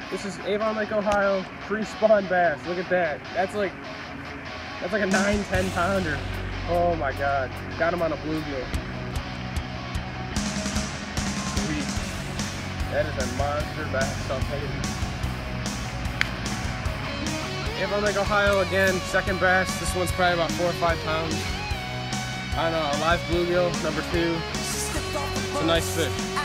This is Avon Lake, Ohio, pre-spawn bass. Look at that. That's like a 9-10 pounder. Oh my God. Got him on a bluegill. Sweet. That is a monster bass, I'll tell you. Avon Lake, Ohio, again, second bass. This one's probably about 4 or 5 pounds. I don't know, a live bluegill, number 2. It's a nice fish.